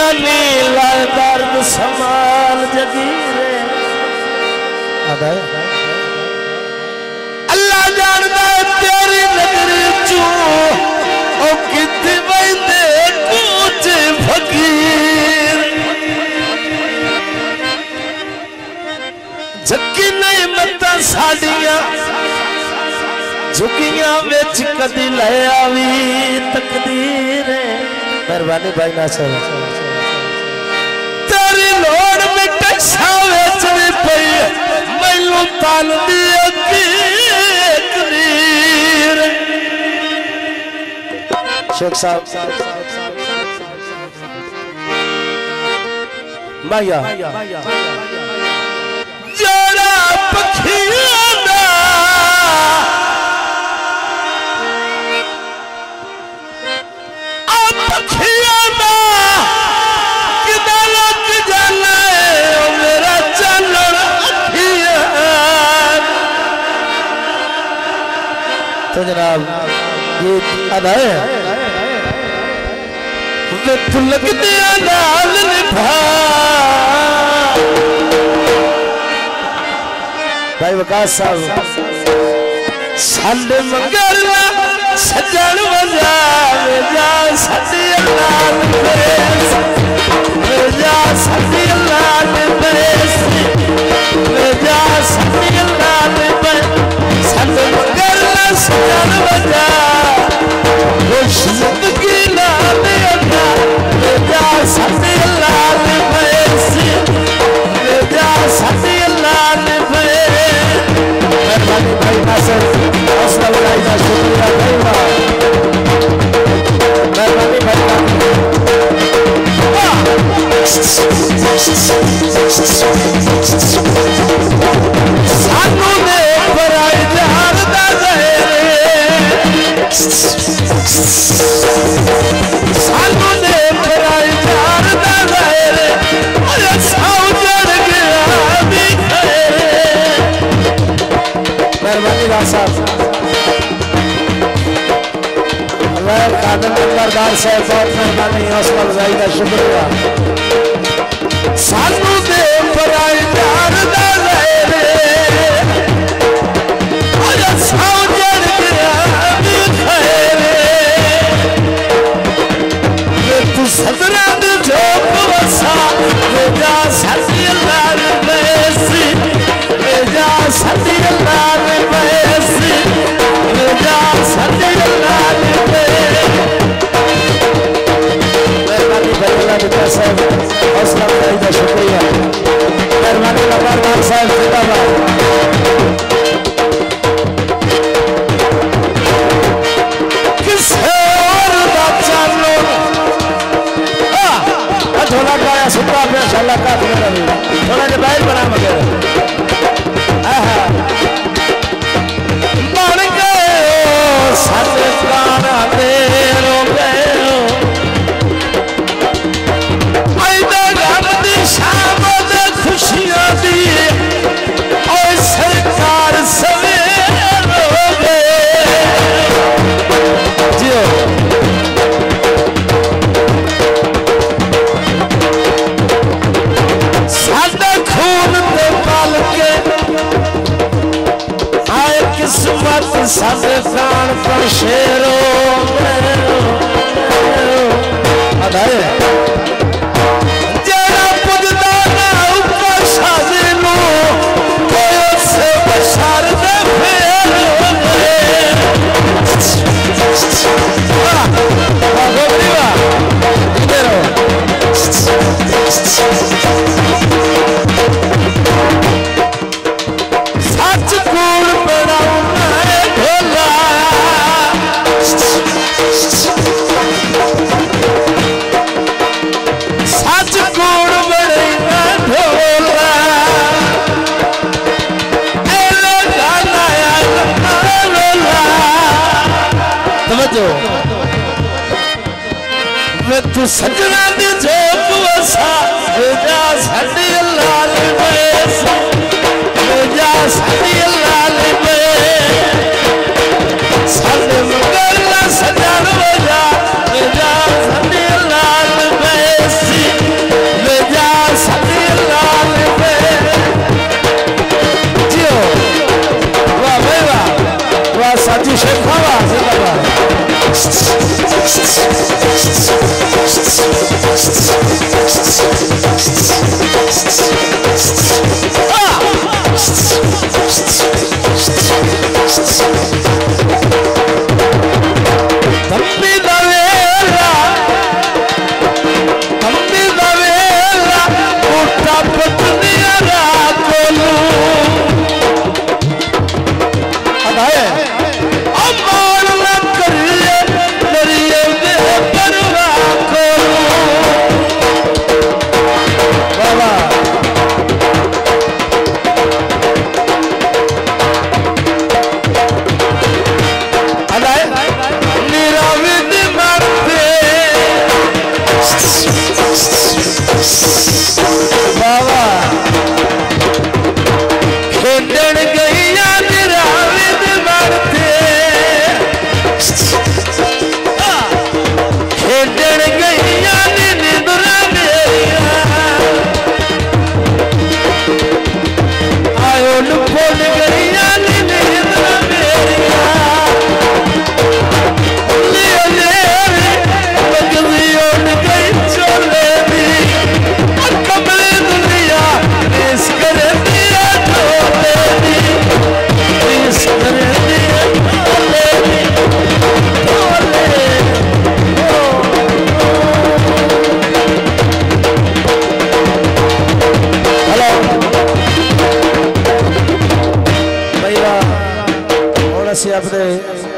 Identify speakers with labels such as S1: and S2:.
S1: नी लाए दर्द संभाल जगीरे अल्लाह जानदा तेरी नगरी चू ओ किथे वंदे कुछ फकीर झक्की नहीं मत साड़ियां झुकियां विच कदी ले आवी तकदीर मेहरबानी भाई नासर तेरी लोड़ में कक्षा विच भी पई मैनू तन दी तकदीर शेख साहब माया जड़ा पखियां दा पखियां दा किदा लग जाना मेरा चलन अखियां तो जनाब गीत अदा है वे तू लगदे नाल निभा भाई वकास साहब साडे मंगल सजन वजा जा सदी लाल बरेस जा सदी लाल बरेस जा सदी लाल बरेस साडे मंगल सजन वजा खुश जिंदगी लाल अदा जा सदी लाल बरेस जा सदी लाल बरेस मेहरबानी भाई नासर हौसला बढ़ाई का शुक्रिया भाई मेहरबानी भाई सानू ने बराई जहान दा सानू ने बराई जहान दा अरे साउ जड़ गया भी मेहरबानी साहब कादर नंबरदार साहब बहुत मेहरबानी हौसला अफजाई का शुक्रिया सानू दे बराई प्यार दा ज़हरे अजा साउ जड़ गया भी खैरे वे तू सदरा दे झोंक वसा वे जा सदी लाल बैसी वे जा सदी लाल बैसी वे जा सदी लाल साहब हौसला अफजाई का शुक्रिया मेहरबानी नंबरदार साहब जिंदाबाद किसे और दा चालो झोला गाया सुता पे शाला का थोड़ा जो बाहर बना मगर बन गए सारे प्राणा दे रो गए खुशियां दी और सरकार सवेर हो गए जियो सादा खून ते पाल के आए किस्मत सादे प्राण पर शेरो अदाए सच कूड़ बनाऊ ढोला सच कूड़ बना ढोला तवज्जो वे तू सजना दी झोंक वसा जा सदी लाल बैस जा सदी लाल बैस साडे मंगल सजन वजा जा सदी लाल बैस अपने